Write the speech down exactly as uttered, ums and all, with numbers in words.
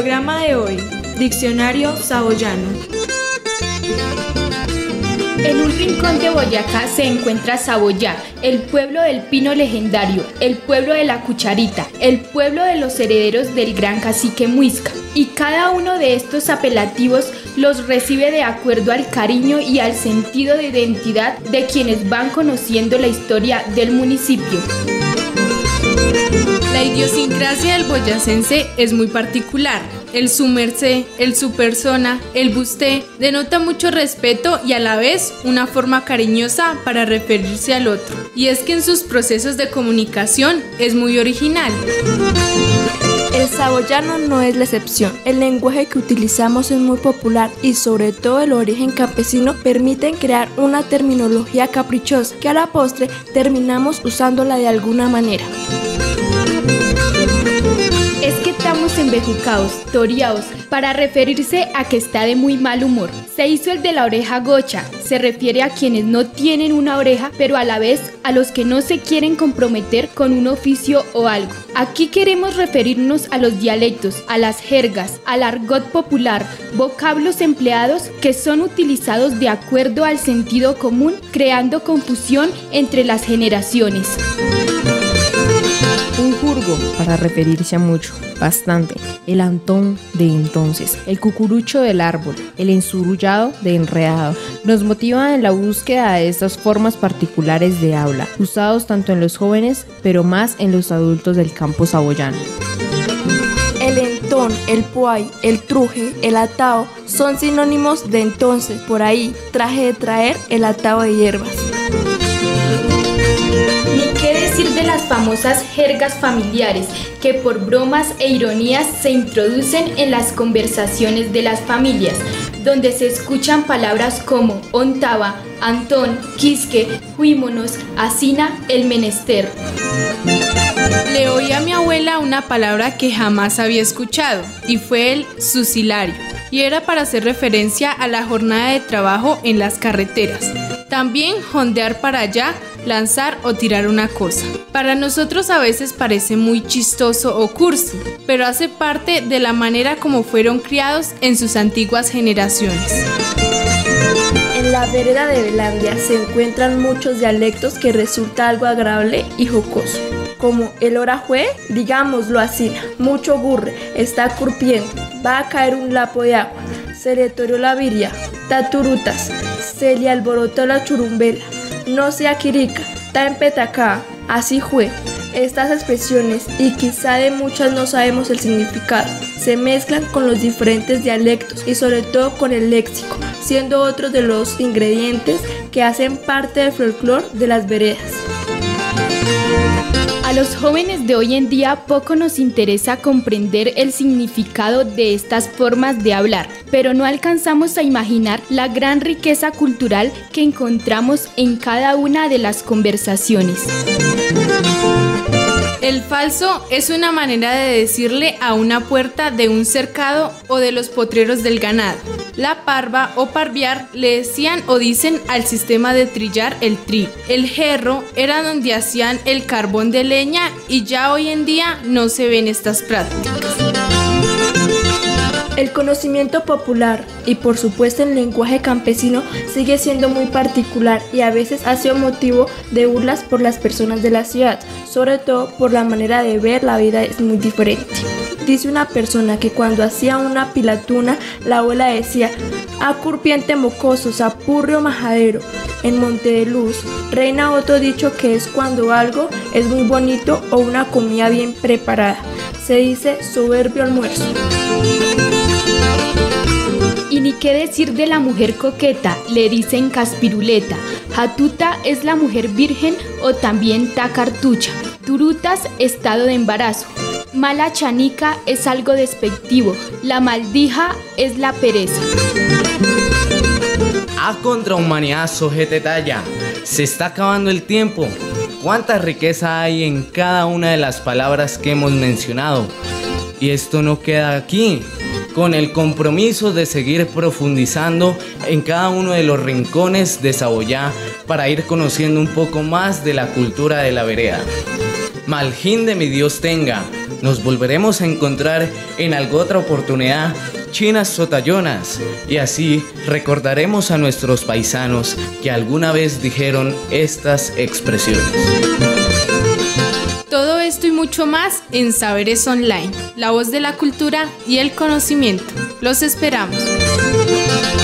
Programa de hoy, Diccionario Saboyano. En un rincón de Boyacá se encuentra Saboyá, el pueblo del pino legendario, el pueblo de la cucharita, el pueblo de los herederos del gran cacique Muisca. Y cada uno de estos apelativos los recibe de acuerdo al cariño y al sentido de identidad de quienes van conociendo la historia del municipio. La idiosincrasia del boyacense es muy particular. El su merced, el su persona, el busté, denota mucho respeto y a la vez una forma cariñosa para referirse al otro. Y es que en sus procesos de comunicación es muy original. El saboyano no es la excepción. El lenguaje que utilizamos es muy popular y sobre todo el origen campesino permiten crear una terminología caprichosa que a la postre terminamos usándola de alguna manera. Es que estamos embejucados, toreados, para referirse a que está de muy mal humor. Se hizo el de la oreja gocha, se refiere a quienes no tienen una oreja, pero a la vez a los que no se quieren comprometer con un oficio o algo. Aquí queremos referirnos a los dialectos, a las jergas, al argot popular, vocablos empleados que son utilizados de acuerdo al sentido común, creando confusión entre las generaciones. Un jurgo para referirse a mucho, bastante, el antón de entonces, el cucurucho del árbol, el ensurullado de enredado, nos motiva en la búsqueda de estas formas particulares de habla, usados tanto en los jóvenes, pero más en los adultos del campo saboyano. El entón, el puay, el truje, el atao son sinónimos de entonces, por ahí, traje de traer, el atao de hierbas. Ni qué decir de las famosas jergas familiares que por bromas e ironías se introducen en las conversaciones de las familias, donde se escuchan palabras como ontaba, antón, quisque, juímonos, asina, el menester. Le oí a mi abuela una palabra que jamás había escuchado y fue el sucilario, y era para hacer referencia a la jornada de trabajo en las carreteras. También jondear para allá, lanzar o tirar una cosa. Para nosotros a veces parece muy chistoso o cursi, pero hace parte de la manera como fueron criados en sus antiguas generaciones. En la vereda de Belandia se encuentran muchos dialectos que resulta algo agradable y jocoso, como el hora jue, digámoslo así, mucho burre, está curpiendo, va a caer un lapo de agua, se le torió la viria, taturutas, se le alborotó la churumbela, no sea quirica, ta en petacá, así jue. Estas expresiones, y quizá de muchas no sabemos el significado, se mezclan con los diferentes dialectos y sobre todo con el léxico, siendo otros de los ingredientes que hacen parte del folclore de las veredas. A los jóvenes de hoy en día poco nos interesa comprender el significado de estas formas de hablar, pero no alcanzamos a imaginar la gran riqueza cultural que encontramos en cada una de las conversaciones. El falso es una manera de decirle a una puerta de un cercado o de los potreros del ganado. La parva o parviar le decían o dicen al sistema de trillar el trigo. El jerro era donde hacían el carbón de leña y ya hoy en día no se ven estas prácticas. El conocimiento popular y por supuesto el lenguaje campesino sigue siendo muy particular y a veces ha sido motivo de burlas por las personas de la ciudad, sobre todo por la manera de ver la vida es muy diferente. Dice una persona que cuando hacía una pilatuna, la abuela decía, a curpiente mocoso, sapurrio majadero. En Monte de Luz, reina otro dicho que es cuando algo es muy bonito o una comida bien preparada. Se dice soberbio almuerzo. Y ni qué decir de la mujer coqueta, le dicen caspiruleta. Jatuta es la mujer virgen o también tacartucha. Turutas, estado de embarazo. Mala chanica es algo despectivo. La maldija es la pereza. A contra humanidad, sojetetalla. Se está acabando el tiempo. ¿Cuánta riqueza hay en cada una de las palabras que hemos mencionado? Y esto no queda aquí. Con el compromiso de seguir profundizando en cada uno de los rincones de Saboyá para ir conociendo un poco más de la cultura de la vereda. Maljín de mi Dios tenga, Nos volveremos a encontrar en alguna otra oportunidad, chinas sotayonas, y así recordaremos a nuestros paisanos que alguna vez dijeron estas expresiones. Todo esto y mucho más en Saberes Online, la voz de la cultura y el conocimiento. Los esperamos.